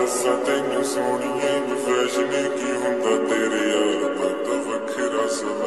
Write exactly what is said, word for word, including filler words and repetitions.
दसा तैनू सोनिए फैशन की हुंदा तेरे यार दा वखरा सुभाव।